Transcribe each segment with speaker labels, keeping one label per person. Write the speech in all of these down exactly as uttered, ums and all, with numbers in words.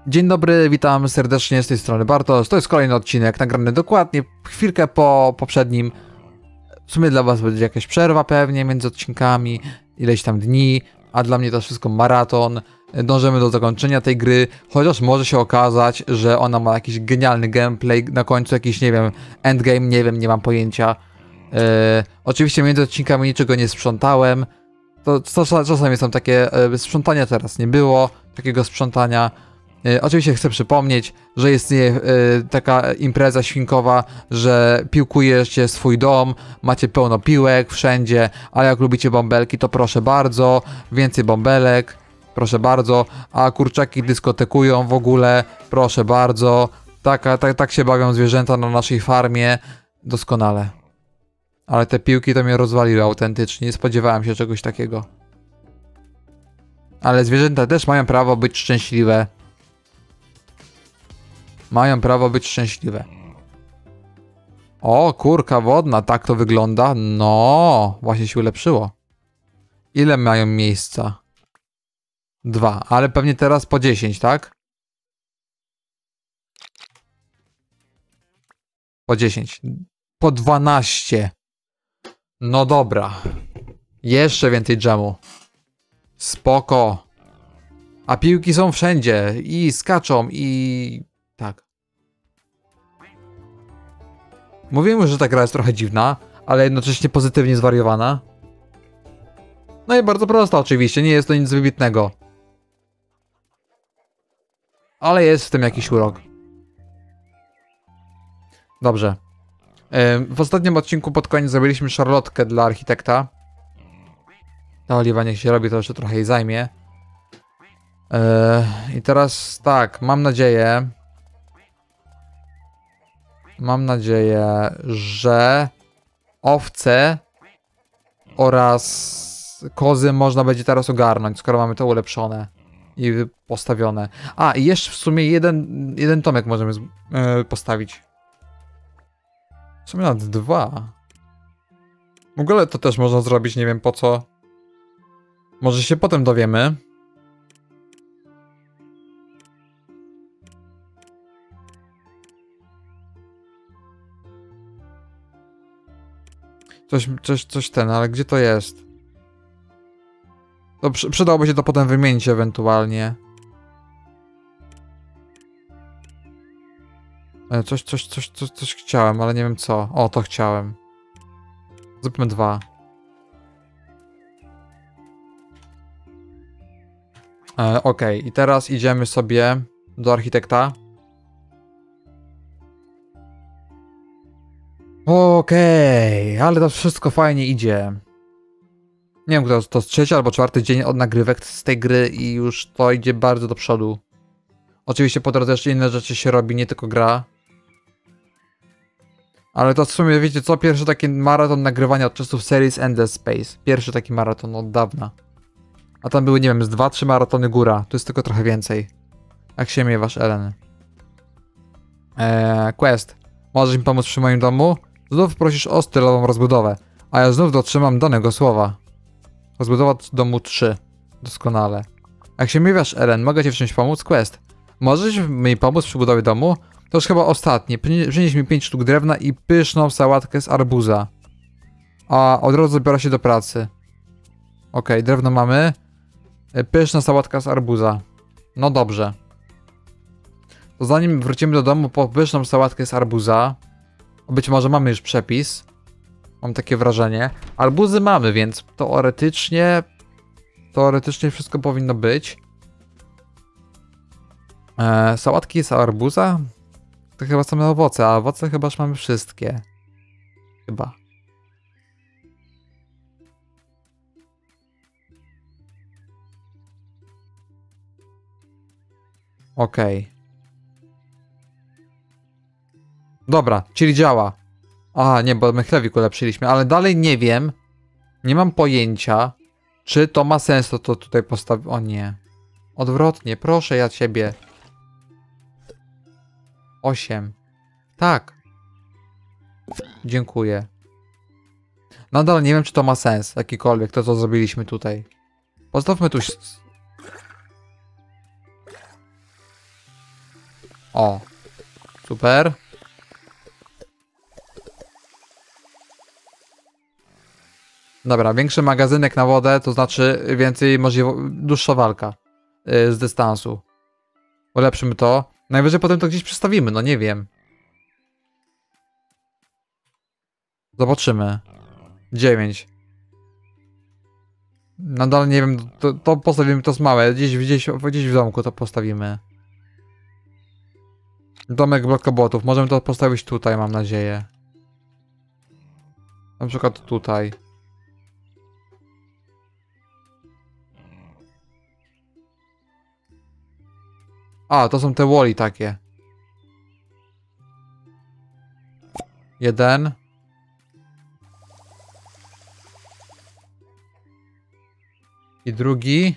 Speaker 1: Dzień dobry, witam serdecznie z tej strony Bartosz. To jest kolejny odcinek nagrany dokładnie chwilkę po poprzednim. W sumie dla was będzie jakaś przerwa pewnie między odcinkami, ileś tam dni, a dla mnie to wszystko maraton. Dążymy do zakończenia tej gry, chociaż może się okazać, że ona ma jakiś genialny gameplay, na końcu jakiś, nie wiem, endgame, nie wiem, nie mam pojęcia. Yy, oczywiście między odcinkami niczego nie sprzątałem. To, to czasami są takie yy, sprzątania, teraz nie było takiego sprzątania. Yy, oczywiście chcę przypomnieć, że istnieje yy, taka impreza świnkowa, że piłkujecie swój dom, macie pełno piłek wszędzie, a jak lubicie bąbelki, to proszę bardzo, więcej bąbelek, proszę bardzo, a kurczaki dyskotekują w ogóle, proszę bardzo, tak, tak, tak się bawią zwierzęta na naszej farmie, doskonale. Ale te piłki to mnie rozwaliły autentycznie, nie spodziewałem się czegoś takiego. Ale zwierzęta też mają prawo być szczęśliwe. Mają prawo być szczęśliwe. O, kurka wodna, tak to wygląda. No, właśnie się ulepszyło. Ile mają miejsca? Dwa, ale pewnie teraz po dziesięć, tak? Po dziesięć. Po dwanaście. No dobra. Jeszcze więcej dżemu. Spoko. A piłki są wszędzie. I skaczą, i... tak. Mówiłem już, że ta gra jest trochę dziwna, ale jednocześnie pozytywnie zwariowana. No i bardzo prosta oczywiście, nie jest to nic wybitnego. Ale jest w tym jakiś urok. Dobrze. W ostatnim odcinku pod koniec zrobiliśmy szarlotkę dla architekta. Ta oliwa niech się robi, to jeszcze trochę jej zajmie. I teraz tak, mam nadzieję... Mam nadzieję, że owce oraz kozy można będzie teraz ogarnąć, skoro mamy to ulepszone i postawione. A, i jeszcze w sumie jeden, jeden tomek możemy yy, postawić. W sumie nawet dwa. W ogóle to też można zrobić, nie wiem po co. Może się potem dowiemy. Coś, coś, coś ten, ale gdzie to jest? To przy, przydałoby się to potem wymienić ewentualnie. Coś, coś, coś, coś, coś chciałem, ale nie wiem co. O, to chciałem. Zróbmy dwa. E, Okej, okay. I teraz idziemy sobie do architekta. Okej, okay, ale to wszystko fajnie idzie. Nie wiem, to, to jest trzeci albo czwarty dzień od nagrywek z tej gry i już to idzie bardzo do przodu. Oczywiście po drodze jeszcze inne rzeczy się robi, nie tylko gra. Ale to w sumie, wiecie co, pierwszy taki maraton nagrywania od czasów Series Endless Space. Pierwszy taki maraton od dawna. A tam były, nie wiem, z dwa trzy maratony góra. Tu jest tylko trochę więcej. Jak się miewasz, Ellen? Eee, quest. Możesz mi pomóc przy moim domu? Znów prosisz o stylową rozbudowę, a ja znów dotrzymam danego słowa. Rozbudowa domu trzy. Doskonale. Jak się miewasz, Ellen, mogę ci w czymś pomóc? Quest. Możesz mi pomóc przy budowie domu? To już chyba ostatnie. Przynieś mi pięć sztuk drewna i pyszną sałatkę z arbuza. A od razu zabiorę się do pracy. Okej, okay, drewno mamy. Pyszna sałatka z arbuza. No dobrze. To zanim wrócimy do domu po pyszną sałatkę z arbuza, być może mamy już przepis. Mam takie wrażenie. Arbuzy mamy, więc teoretycznie... Teoretycznie wszystko powinno być. Eee, sałatki z arbuza? To chyba same owoce, a owoce chyba już mamy wszystkie. Chyba. Okej. Okay. Dobra, czyli działa. A, nie, bo my chlewik ulepszyliśmy, ale dalej nie wiem. Nie mam pojęcia, czy to ma sens, to, to tutaj postawić. O nie. Odwrotnie, proszę ja ciebie. Osiem. Tak. Dziękuję. Nadal nie wiem, czy to ma sens, jakikolwiek, to co zrobiliśmy tutaj. Postawmy tu... O. Super. Dobra, większy magazynek na wodę, to znaczy więcej możliwości, dłuższa walka yy, z dystansu. Ulepszymy to. Najwyżej potem to gdzieś przestawimy, no nie wiem. Zobaczymy. dziewięć. Nadal nie wiem, to, to postawimy, to jest małe. Gdzieś, gdzieś, gdzieś w domku to postawimy. Domek blokobotów. Możemy to postawić tutaj, mam nadzieję. Na przykład tutaj. A, to są te woli takie. Jeden. I drugi.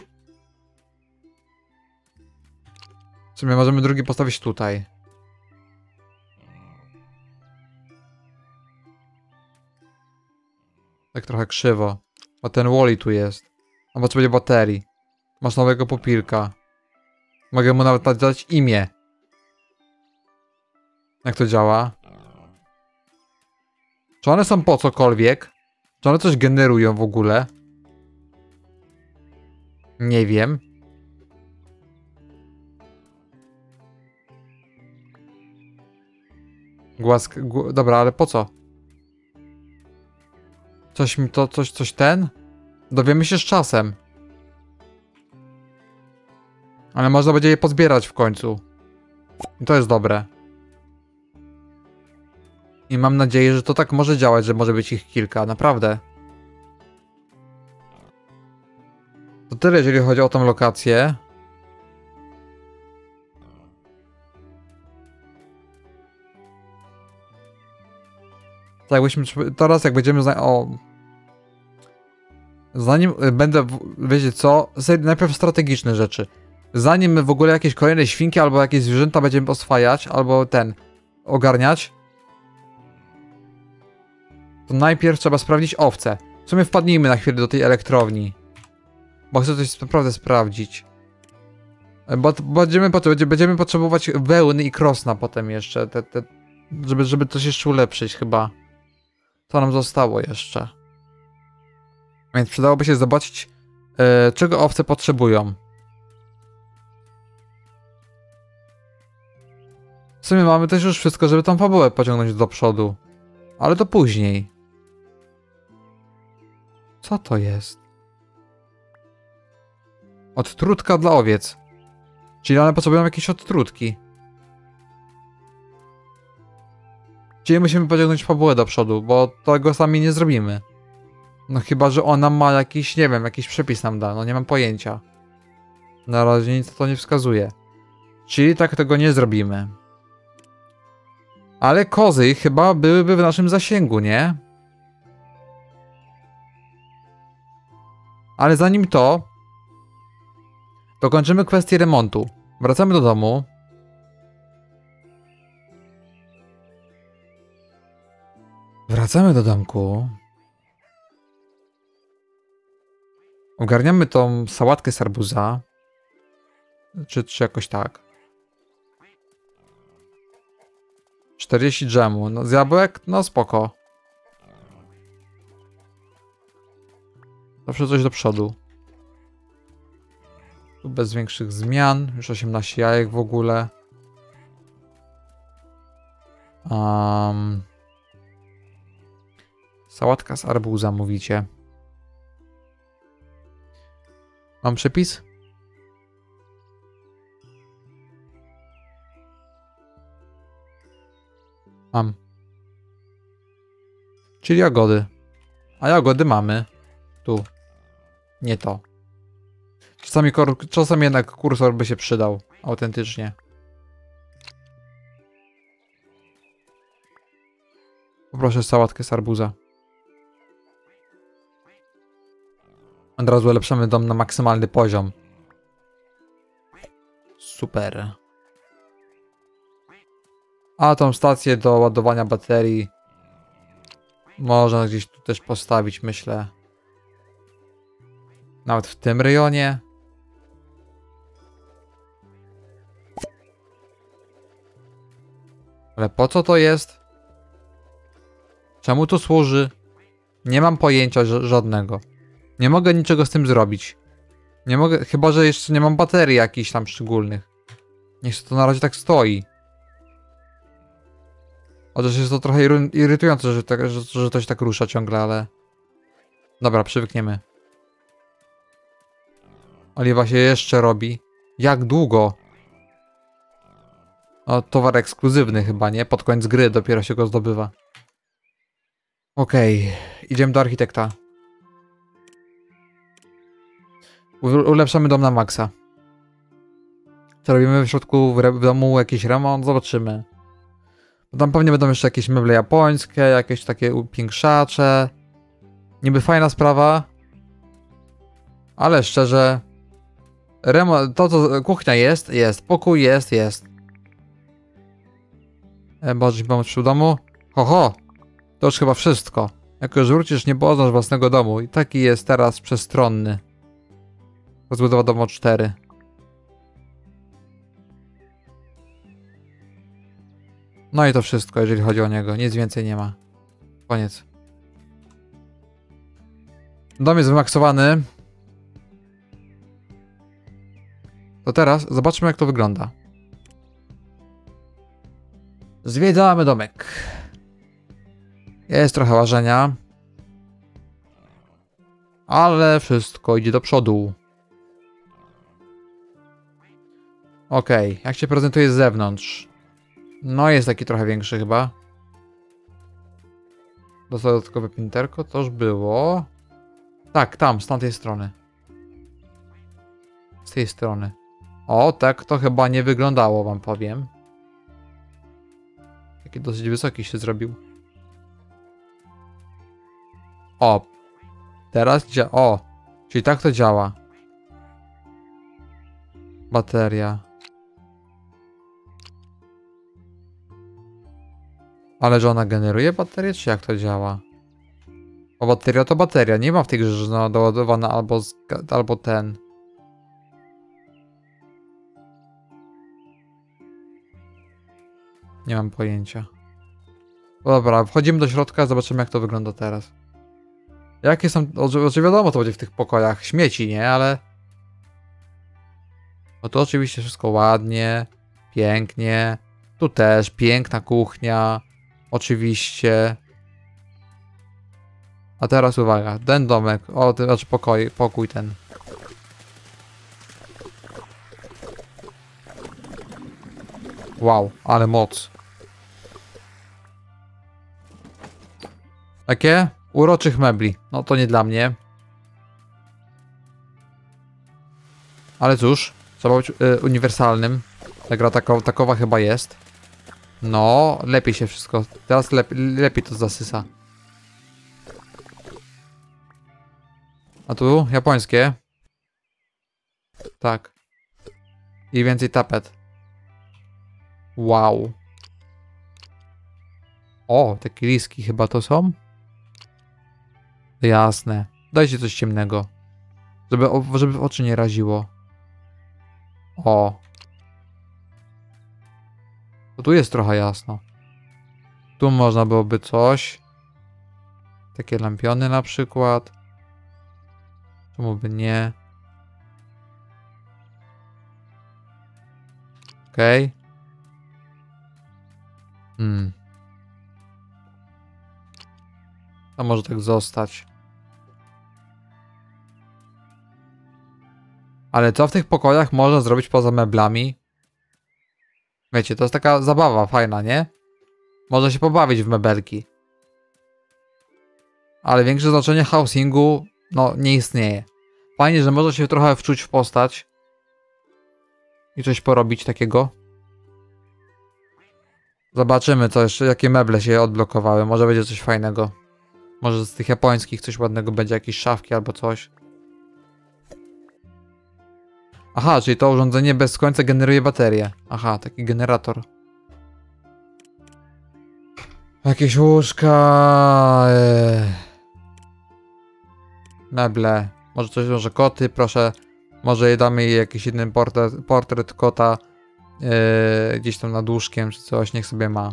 Speaker 1: W sumie możemy drugi postawić tutaj. Tak trochę krzywo. Bo ten woli tu jest. A potrzebuje baterii. Masz nowego popilka. Mogę mu nawet dać imię. Jak to działa? Czy one są po cokolwiek? Czy one coś generują w ogóle? Nie wiem. Głask... Gu... Dobra, ale po co? Coś mi to... Coś... Coś ten? Dowiemy się z czasem. Ale można będzie je pozbierać w końcu. I to jest dobre. I mam nadzieję, że to tak może działać, że może być ich kilka. Naprawdę. To tyle, jeżeli chodzi o tą lokację. Tak, jakbyśmy... Teraz jak będziemy... Zna... O... Zanim będę... Wiecie co? Najpierw strategiczne rzeczy. Zanim my w ogóle jakieś kolejne świnki albo jakieś zwierzęta będziemy oswajać, albo ten... Ogarniać, to najpierw trzeba sprawdzić owce. W sumie wpadnijmy na chwilę do tej elektrowni. Bo chcę coś naprawdę sprawdzić. Bo będziemy, będziemy potrzebować wełny i krosna potem jeszcze. Te, te, żeby, żeby coś jeszcze ulepszyć chyba. To nam zostało jeszcze. Więc przydałoby się zobaczyć, yy, czego owce potrzebują. W sumie mamy też już wszystko, żeby tą fabułę pociągnąć do przodu. Ale to później. Co to jest? Odtrutka dla owiec. Czyli one potrzebują jakieś odtrutki. Czyli musimy pociągnąć fabułę do przodu, bo tego sami nie zrobimy. No chyba, że ona ma jakiś, nie wiem, jakiś przepis nam da. No nie mam pojęcia. Na razie nic to nie wskazuje. Czyli tak tego nie zrobimy. Ale kozy chyba byłyby w naszym zasięgu, nie? Ale zanim to, dokończymy kwestię remontu. Wracamy do domu. Wracamy do domku. Ogarniamy tą sałatkę z arbuza. Czy, czy jakoś tak. czterdzieści dżemu. No, z jabłek? No spoko. Zawsze coś do przodu. Tu bez większych zmian. Już osiemnaście jajek w ogóle. Um, sałatka z arbuza, mówicie. Mam przepis? Mam. Czyli jagody. A jagody mamy. Tu. Nie to. Czasami, czasami jednak kursor by się przydał. Autentycznie. Poproszę sałatkę z arbuza. Od razu ulepszamy dom na maksymalny poziom. Super. A tą stację do ładowania baterii można gdzieś tu też postawić, myślę. Nawet w tym rejonie. Ale po co to jest? Czemu to służy? Nie mam pojęcia żadnego. Nie mogę niczego z tym zrobić. Nie mogę, chyba że jeszcze nie mam baterii jakichś tam szczególnych. Niech to na razie tak stoi. Chociaż jest to trochę irytujące, że, tak, że, że to się tak rusza ciągle, ale... Dobra, przywykniemy. Oliwa się jeszcze robi. Jak długo? O, towar ekskluzywny chyba, nie? Pod koniec gry dopiero się go zdobywa. Okej, okay. Idziemy do architekta. U ulepszamy dom na maksa. Co robimy w środku w, w domu? Jakiś remont? Zobaczymy. Tam pewnie będą jeszcze jakieś meble japońskie, jakieś takie upiększacze. Niby fajna sprawa. Ale szczerze... Remont, to co kuchnia jest, jest. Pokój jest, jest. E, możesz mi pomóc przy domu? Ho, ho! To już chyba wszystko. Jak już wrócisz, nie poznasz własnego domu. I taki jest teraz przestronny. Rozbudowa domu cztery. No i to wszystko, jeżeli chodzi o niego. Nic więcej nie ma. Koniec. Dom jest wymaksowany. To teraz zobaczmy, jak to wygląda. Zwiedzamy domek. Jest trochę łażenia. Ale wszystko idzie do przodu. Okej, okay. Jak się prezentuje z zewnątrz? No jest taki trochę większy chyba. Dodatkowe pinterko to już było. Tak, tam, z tamtej strony. Z tej strony. O, tak to chyba nie wyglądało, wam powiem. Taki dosyć wysoki się zrobił. O. Teraz działa. O. Czyli tak to działa. Bateria. Ale że ona generuje baterię, czy jak to działa? O, bateria to bateria. Nie ma w tej grze, że ona doładowana albo, z, albo ten. Nie mam pojęcia. Dobra, wchodzimy do środka, zobaczymy, jak to wygląda teraz. Jakie są... Oczywiście wiadomo, to będzie w tych pokojach śmieci, nie? Ale... No to oczywiście wszystko ładnie, pięknie. Tu też piękna kuchnia. Oczywiście. A teraz uwaga, ten domek, o, ten, znaczy pokój, pokój ten. Wow, ale moc. Jakie? Uroczych mebli. No to nie dla mnie. Ale cóż, trzeba być y, uniwersalnym. Ta gra tako, takowa chyba jest. No, lepiej się wszystko. Teraz lep, lepiej to zasysa. A tu japońskie. Tak. I więcej tapet. Wow. O, te kiliski chyba to są? Jasne. Dajcie coś ciemnego. Żeby, żeby w oczy nie raziło. O. To tu jest trochę jasno. Tu można byłoby coś. Takie lampiony na przykład. Czemu by nie? Okej. Okay. Hmm. To może tak zostać. Ale co w tych pokojach można zrobić poza meblami? Wiecie, to jest taka zabawa fajna, nie? Można się pobawić w mebelki. Ale większe znaczenie housingu, no, nie istnieje. Fajnie, że można się trochę wczuć w postać. I coś porobić takiego. Zobaczymy, co jeszcze, jakie meble się odblokowały. Może będzie coś fajnego. Może z tych japońskich coś ładnego będzie, jakieś szafki albo coś. Aha, czyli to urządzenie bez końca generuje baterię. Aha, taki generator. Jakieś łóżka. Eee. Meble. Może coś, może koty, proszę. Może damy jej jakiś inny portret, portret kota. Yy, gdzieś tam nad łóżkiem czy coś, niech sobie ma.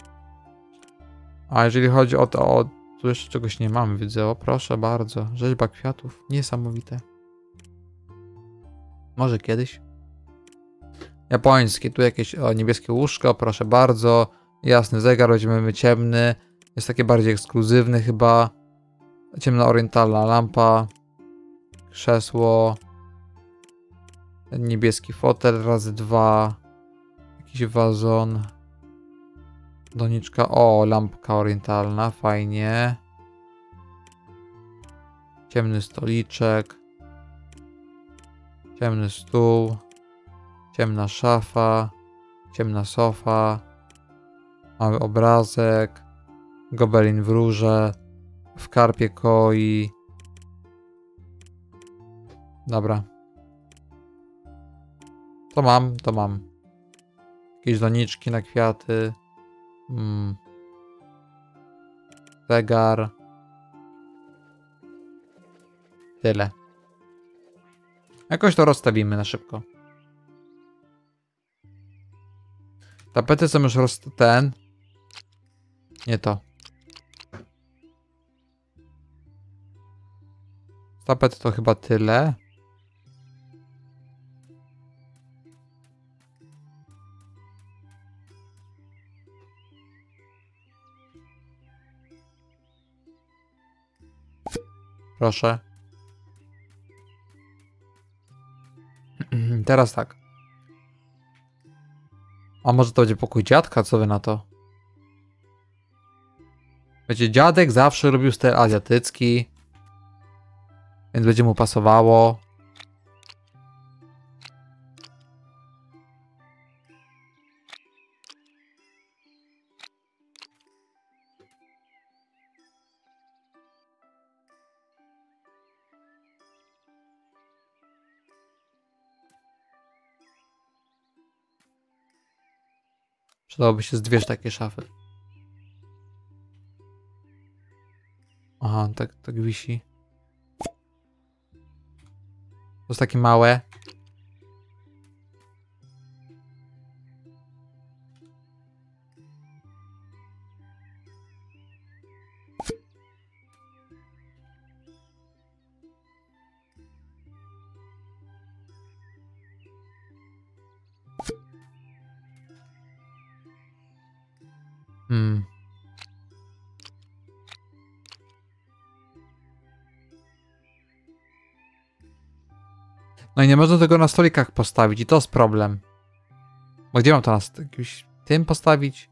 Speaker 1: A jeżeli chodzi o to, o, tu jeszcze czegoś nie mamy, widzę, o proszę bardzo, rzeźba kwiatów, niesamowite. Może kiedyś. Japońskie, tu jakieś o, niebieskie łóżko, proszę bardzo. Jasny zegar, weźmiemy ciemny. Jest takie bardziej ekskluzywny chyba. Ciemna orientalna lampa. Krzesło. Niebieski fotel razy dwa. Jakiś wazon. Doniczka. O, lampka orientalna, fajnie. Ciemny stoliczek. Ciemny stół. Ciemna szafa. Ciemna sofa. Mały obrazek. Gobelin w rurze. W karpie koi. Dobra. To mam, to mam. Jakieś doniczki na kwiaty. Hmm. Zegar. Tyle. Jakoś to rozstawimy na szybko. Tapety są już roz... ten. Nie to. Tapety to chyba tyle. Proszę. Teraz tak. A może to będzie pokój dziadka? Co wy na to? Wiecie, dziadek zawsze robił styl azjatycki. Więc będzie mu pasowało. Przydałoby się z dwie takie szafy. Aha, tak, tak wisi. To jest takie małe. Hmm. No i nie można tego na stolikach postawić i to jest problem. Bo gdzie mam to na jakimś tym postawić?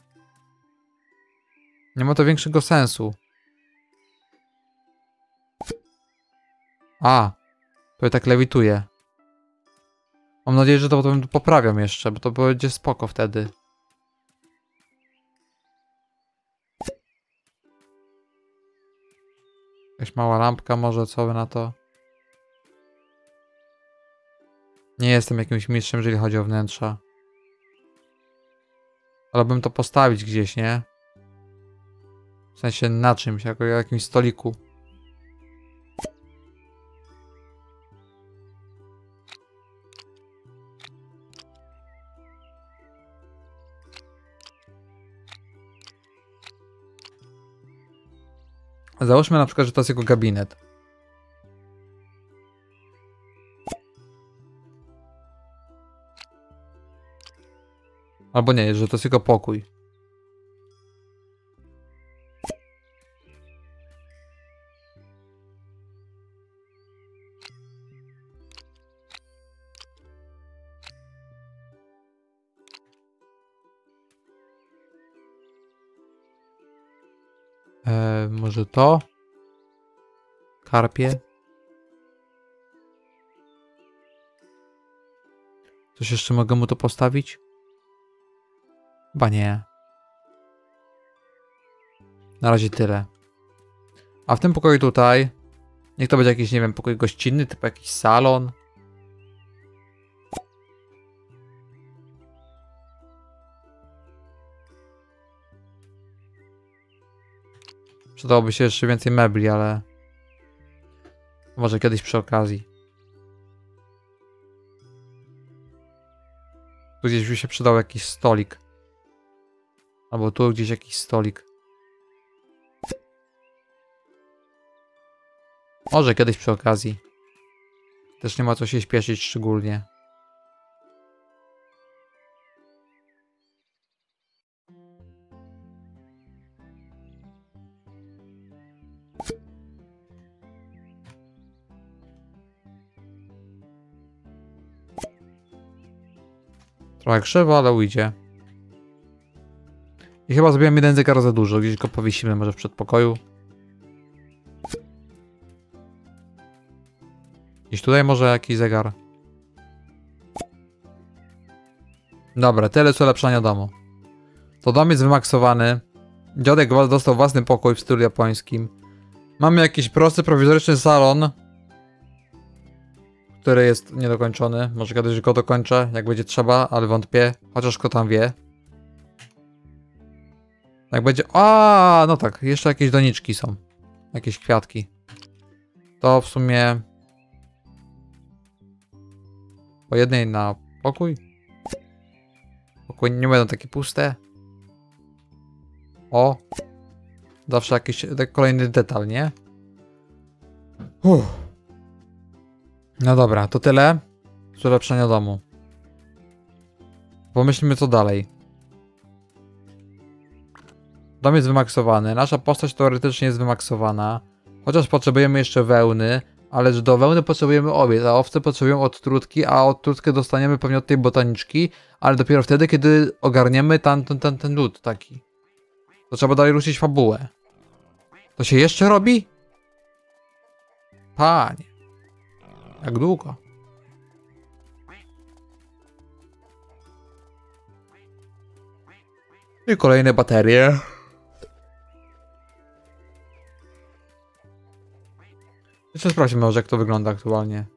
Speaker 1: Nie ma to większego sensu. A, to ja tak lewituje. Mam nadzieję, że to potem poprawiam jeszcze, bo to będzie spoko wtedy. Jakaś mała lampka może, co wy na to? Nie jestem jakimś mistrzem, jeżeli chodzi o wnętrza. Ale bym to postawić gdzieś, nie? W sensie na czymś, jako jakimś stoliku. Załóżmy na przykład, że to jest jego gabinet. Albo nie, że to jest jego pokój. Eee, może to? Karpie? Coś jeszcze mogę mu to postawić? Chyba nie. Na razie tyle. A w tym pokoju tutaj, niech to będzie jakiś, nie wiem, pokój gościnny, typu jakiś salon. Przydałoby się jeszcze więcej mebli, ale może kiedyś przy okazji. Tu gdzieś by się przydał jakiś stolik. Albo tu gdzieś jakiś stolik. Może kiedyś przy okazji. Też nie ma co się śpieszyć szczególnie. Trochę krzywo, ale ujdzie. I chyba zrobiłem jeden zegar za dużo. Gdzieś go powiesimy może w przedpokoju. Gdzieś tutaj może jakiś zegar. Dobra, tyle co ulepszania domu. To dom jest wymaksowany. Dziadek dostał własny pokój w stylu japońskim. Mamy jakiś prosty, prowizoryczny salon, który jest niedokończony. Może kiedyś go dokończę, jak będzie trzeba, ale wątpię. Chociaż kto tam wie. Jak będzie... A, no tak, jeszcze jakieś doniczki są. Jakieś kwiatki. To w sumie... Po jednej na pokój? Pokój nie będą takie puste. O! Zawsze jakiś tak kolejny detal, nie? Uff. No dobra, to tyle z ulepszenia domu. Pomyślmy co dalej. Dom jest wymaksowany, nasza postać teoretycznie jest wymaksowana. Chociaż potrzebujemy jeszcze wełny, ale że do wełny potrzebujemy owiec, a owce potrzebują odtrutki, a odtrutkę dostaniemy pewnie od tej botaniczki, ale dopiero wtedy, kiedy ogarniemy ten, ten, ten, ten lód taki. To trzeba dalej ruszyć fabułę. To się jeszcze robi? Panie. Jak długo? I kolejne baterie. Jeszcze sprawdźmy może jak to wygląda aktualnie.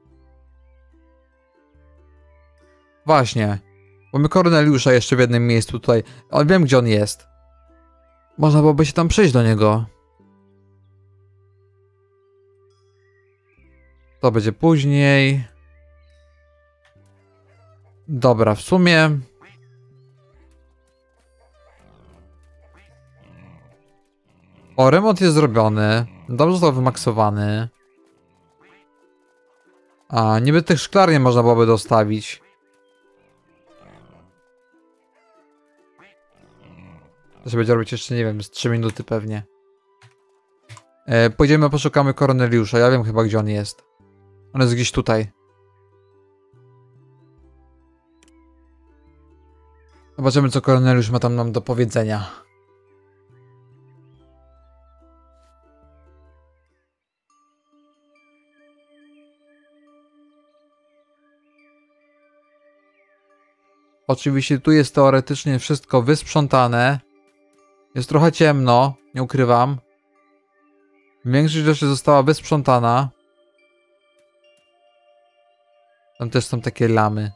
Speaker 1: Właśnie. Mamy Korneliusza jeszcze w jednym miejscu tutaj. Ale wiem gdzie on jest. Można byłoby się tam przejść do niego. To będzie później. Dobra, w sumie... O, remont jest zrobiony. Dobrze został wymaksowany. A, niby tych szklarni można byłoby dostawić. To się będzie robić jeszcze, nie wiem, z trzy minuty pewnie. E, pójdziemy, poszukamy Korneliusza. Ja wiem chyba, gdzie on jest. On jest gdzieś tutaj. Zobaczymy, co Korneliusz ma tam nam do powiedzenia. Oczywiście tu jest teoretycznie wszystko wysprzątane. Jest trochę ciemno, nie ukrywam. Większość rzeczy została wysprzątana. Tam też są takie lamy.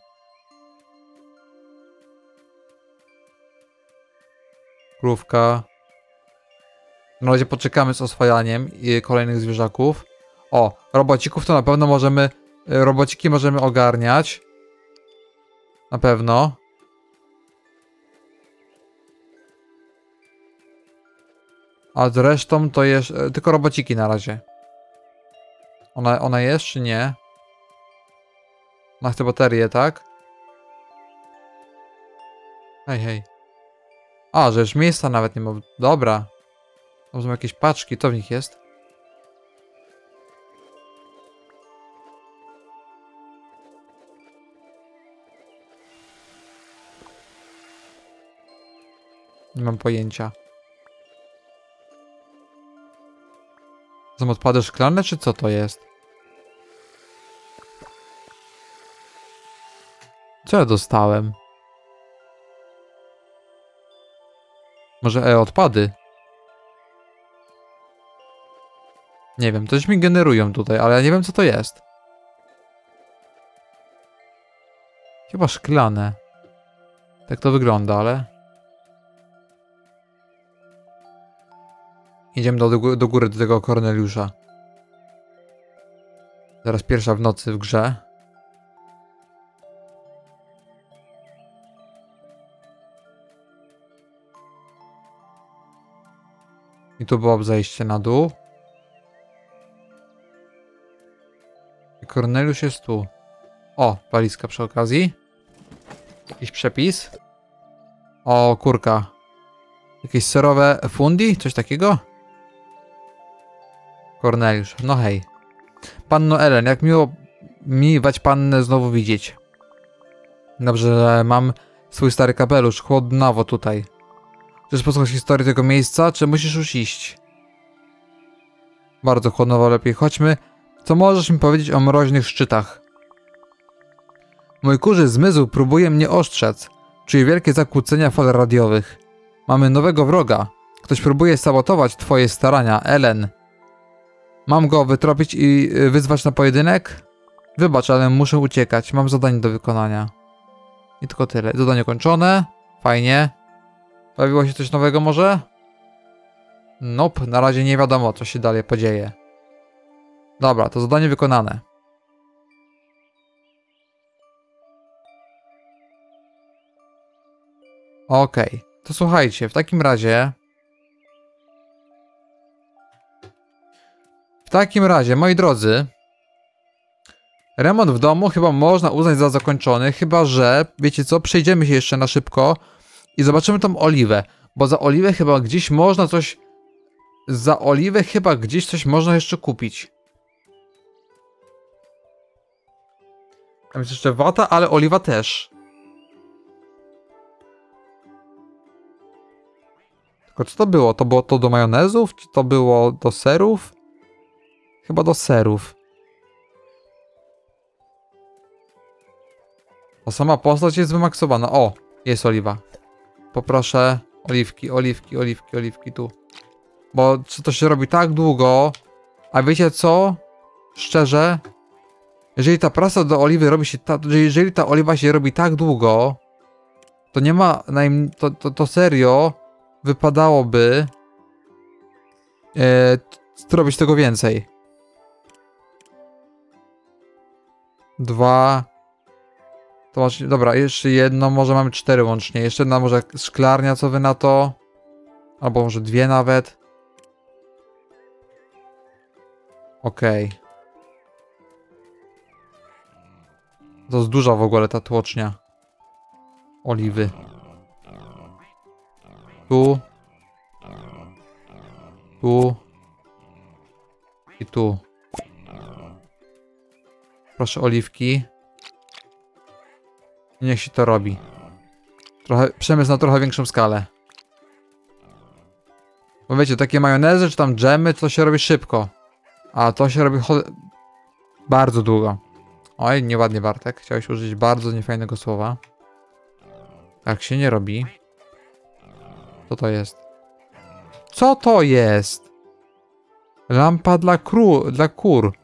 Speaker 1: Krówka. Na razie poczekamy z oswajaniem i kolejnych zwierzaków. O, robocików to na pewno możemy... Robociki możemy ogarniać. Na pewno. A zresztą to jest... Tylko robociki na razie. Ona, ona jest czy nie? Ona chce baterię, tak? Hej, hej. A, że już miejsca nawet nie ma. Dobra. Tam są jakieś paczki, co w nich jest? Nie mam pojęcia. Są odpady szklane, czy co to jest? Co ja dostałem? Może e, odpady? Nie wiem, coś mi generują tutaj, ale ja nie wiem co to jest. Chyba szklane. Tak to wygląda, ale... Idziemy do, do, do góry do tego Korneliusza. Zaraz pierwsza w nocy w grze. I tu było zejście na dół. I Korneliusz jest tu. O, walizka przy okazji. Jakiś przepis. O, kurka. Jakieś serowe fundi? Coś takiego? Korneliusz. No hej. Panno Ellen, jak miło mi wać pannę znowu widzieć. Dobrze, że mam swój stary kapelusz. Chłodnawo tutaj. Chcesz posłuchać historii tego miejsca, czy musisz już iść? Bardzo chłodnawo, lepiej chodźmy. Co możesz mi powiedzieć o mroźnych szczytach? Mój kurzy zmysł próbuje mnie ostrzec. Czuję wielkie zakłócenia fal radiowych. Mamy nowego wroga. Ktoś próbuje sabotować twoje starania, Ellen. Mam go wytropić i wyzwać na pojedynek? Wybacz, ale muszę uciekać. Mam zadanie do wykonania. I tylko tyle. Zadanie kończone. Fajnie. Pojawiło się coś nowego może? Nope, na razie nie wiadomo, co się dalej podzieje. Dobra, to zadanie wykonane. Okej, okay. To słuchajcie, w takim razie... W takim razie, moi drodzy... Remont w domu chyba można uznać za zakończony, chyba że, wiecie co, przejdziemy się jeszcze na szybko i zobaczymy tą oliwę, bo za oliwę chyba gdzieś można coś... Za oliwę chyba gdzieś coś można jeszcze kupić. Tam jest jeszcze wata, ale oliwa też. Tylko co to było? To było to do majonezów? Czy to było do serów? Chyba do serów. A sama postać jest wymaksowana. O, jest oliwa. Poproszę oliwki, oliwki, oliwki, oliwki tu. Bo to się robi tak długo. A wiecie co? Szczerze, jeżeli ta prasa do oliwy robi się ta, jeżeli ta oliwa się robi tak długo, to nie ma najm... to, to, to serio wypadałoby e, zrobić tego więcej. Dwa. To masz, dobra, jeszcze jedno, może mamy cztery łącznie. Jeszcze jedna może szklarnia, co wy na to? Albo może dwie nawet. Okej. Okay. To jest duża w ogóle ta tłocznia. Oliwy. Tu. Tu. I tu. Proszę oliwki. Niech się to robi. Trochę, przemysł na trochę większą skalę. Bo wiecie, takie majonezy, czy tam dżemy, to się robi szybko. A to się robi bardzo długo. Oj, nieładnie Bartek. Chciałeś użyć bardzo niefajnego słowa. Tak się nie robi. Co to jest? Co to jest? Lampa dla kru, dla kur.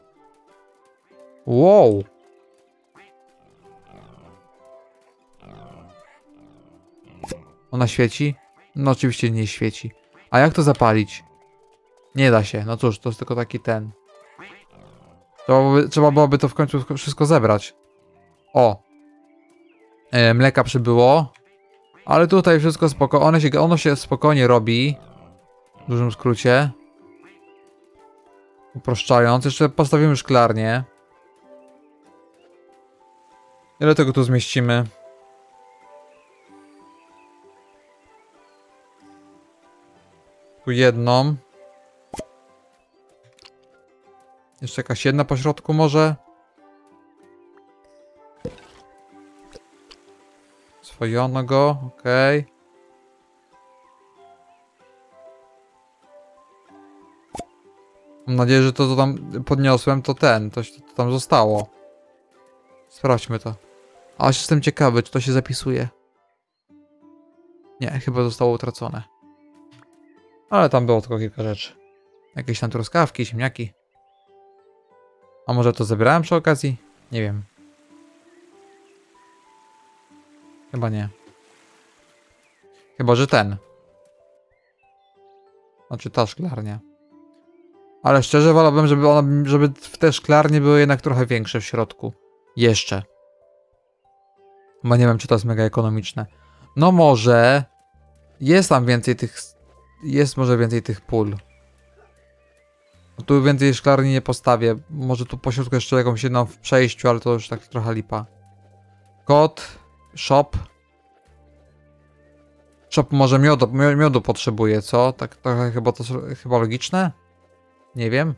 Speaker 1: Wow. Ona świeci? No oczywiście nie świeci. A jak to zapalić? Nie da się. No cóż, to jest tylko taki ten. Trzeba byłoby, trzeba byłoby to w końcu wszystko zebrać. O. E, mleka przybyło. Ale tutaj wszystko spoko. Ono się, ono się spokojnie robi. W dużym skrócie. Uproszczając. Jeszcze postawimy szklarnię. Ile tego tu zmieścimy? Tu jedną. Jeszcze jakaś jedna po środku może? Swojono go, okej. Okay. Mam nadzieję, że to co tam podniosłem to ten, to, to tam zostało. Sprawdźmy to. A jestem ciekawy, czy to się zapisuje. Nie, chyba zostało utracone. Ale tam było tylko kilka rzeczy. Jakieś tam truskawki, ziemniaki. A może to zebrałem przy okazji? Nie wiem. Chyba nie. Chyba, że ten. Znaczy ta szklarnia. Ale szczerze wolałbym, żeby, ona, żeby w te szklarnie były jednak trochę większe w środku. Jeszcze. Bo nie wiem, czy to jest mega ekonomiczne. No może... Jest tam więcej tych... Jest może więcej tych pól. Tu więcej szklarni nie postawię. Może tu po środku jeszcze jakąś jedną w przejściu, ale to już tak trochę lipa. Kot. Shop. Shop może miodu, miodu potrzebuje, co? Tak trochę chyba to chyba logiczne? Nie wiem.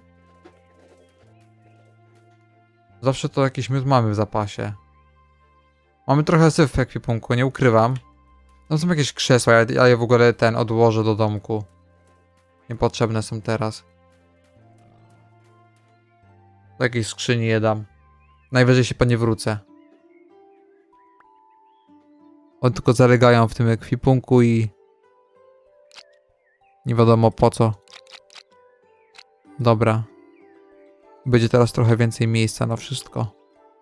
Speaker 1: Zawsze to jakiś miód mamy w zapasie. Mamy trochę syf w ekwipunku, nie ukrywam. No są jakieś krzesła, ja, ja je w ogóle ten odłożę do domku. Niepotrzebne są teraz. Do jakiejś skrzyni je dam. Najwyżej się po nie wrócę. One tylko zalegają w tym ekwipunku i... nie wiadomo po co. Dobra. Będzie teraz trochę więcej miejsca na wszystko.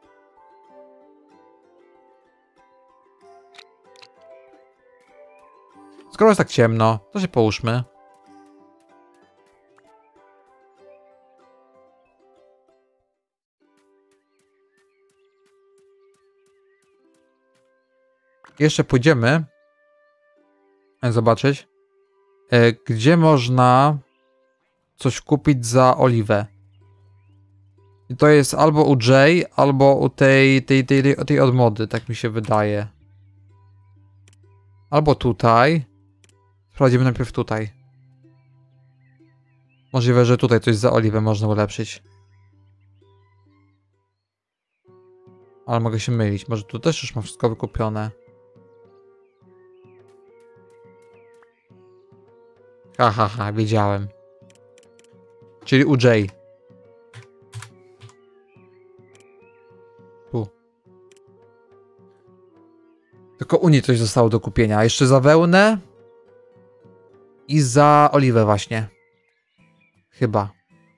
Speaker 1: Skoro jest tak ciemno, to się połóżmy. Jeszcze pójdziemy zobaczyć, gdzie można coś kupić za oliwę. I to jest albo u Jay, albo u tej, tej, tej, tej, tej od mody, tak mi się wydaje. Albo tutaj. Sprawdzimy najpierw tutaj. Możliwe, że tutaj coś za oliwę można ulepszyć. Ale mogę się mylić. Może tu też już mam wszystko wykupione. Ha, ha, ha, wiedziałem. Czyli u Jay. Tu. Tylko u niej coś zostało do kupienia. A jeszcze za wełnę. I za oliwę właśnie. Chyba.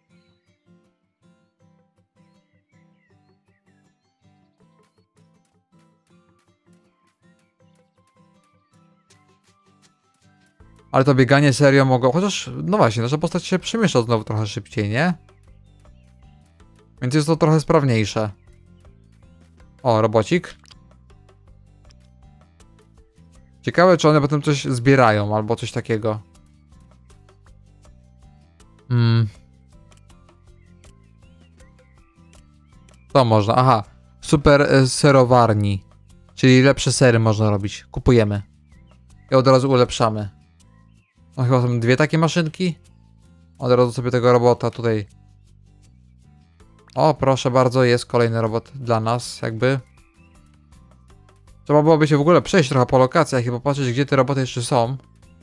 Speaker 1: Ale to bieganie serio mogło... Chociaż, no właśnie, nasza postać się przemieszcza znowu trochę szybciej, nie? Więc jest to trochę sprawniejsze. O, robocik. Ciekawe, czy one potem coś zbierają, albo coś takiego. Hmm. To można, aha. Super serowarni. Czyli lepsze sery można robić. Kupujemy. I od razu ulepszamy. No chyba są dwie takie maszynki. Od razu sobie tego robota tutaj. O, proszę bardzo, jest kolejny robot dla nas, jakby. Trzeba byłoby się w ogóle przejść trochę po lokacjach i popatrzeć, gdzie te roboty jeszcze są.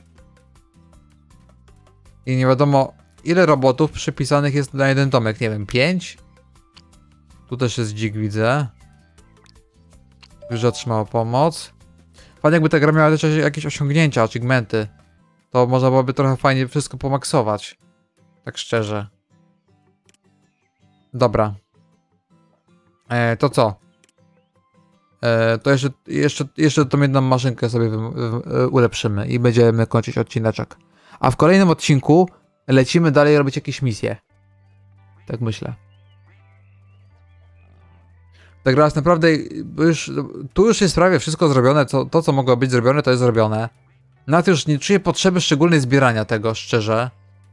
Speaker 1: I nie wiadomo, ile robotów przypisanych jest na jeden domek. Nie wiem, pięć? Tu też jest dzik, widzę. Już otrzymała pomoc. Fajnie, jakby ta gra miała też jakieś osiągnięcia, achievementy. To można byłoby trochę fajnie wszystko pomaksować. Tak szczerze. Dobra. E, to co? E, to jeszcze, jeszcze, jeszcze tą jedną maszynkę sobie wy, wy, ulepszymy i będziemy kończyć odcineczek. A w kolejnym odcinku lecimy dalej robić jakieś misje. Tak myślę. Ta gra jest naprawdę... Już, tu już jest prawie wszystko zrobione. To, to co mogło być zrobione, to jest zrobione. Nawet już nie czuję potrzeby szczególnej zbierania tego, szczerze.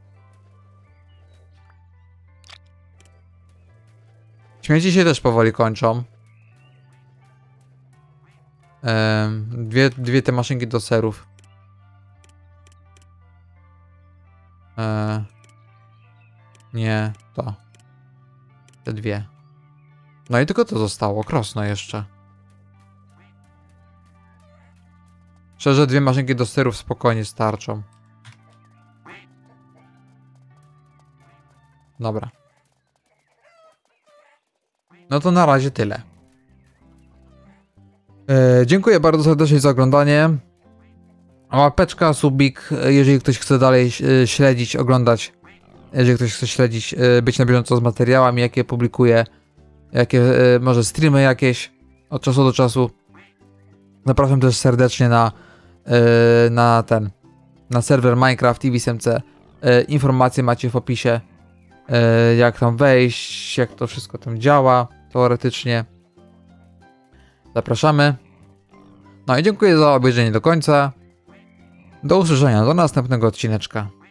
Speaker 1: Śmieci się też powoli kończą. Ehm, dwie, dwie te maszynki do serów. Ehm, nie, to. Te dwie. No i tylko to zostało. Krosno jeszcze. Szczerze, dwie maszynki do sterów spokojnie starczą. Dobra. No to na razie tyle. E, dziękuję bardzo serdecznie za oglądanie. Łapeczka, subik, jeżeli ktoś chce dalej e, śledzić, oglądać. Jeżeli ktoś chce śledzić, e, być na bieżąco z materiałami, jakie publikuję. Jakie, e, może streamy jakieś od czasu do czasu. Zapraszam też serdecznie na Yy, na ten, na serwer Minecraft i W S M C. Yy, informacje macie w opisie, yy, jak tam wejść, jak to wszystko tam działa, teoretycznie. Zapraszamy. No i dziękuję za obejrzenie do końca. Do usłyszenia, do następnego odcineczka.